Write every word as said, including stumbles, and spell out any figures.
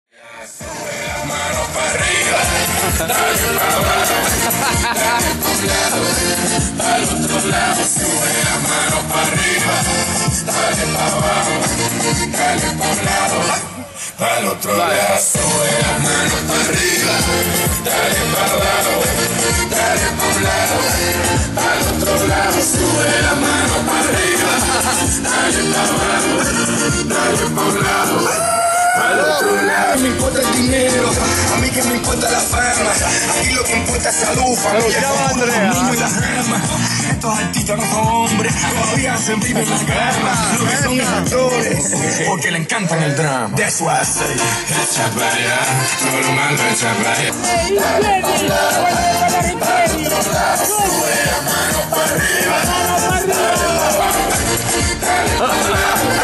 Sube la mano para arriba, dale para abajo, dale por un lado, al otro lado. Sube la mano para arriba, dale para abajo, dale por un lado, al otro lado. Sube la mano para arriba, dale para abajo, dale por un lado, al otro lado. Sube la mano para arriba, dale para abajo, dale por un lado. Al otro lado. Me importa el dinero, a mí que me importa la fama. Aquí lo que importa es salud, familia, los niños y las ramas. Estos artistas no son hombres, todavía se viven las ganas. Lo que son actores, porque le encantan el drama. That's why I say, echa para allá, todo lo malo echa para allá. Sube la mano para arriba, dale para abajo, dale para abajo.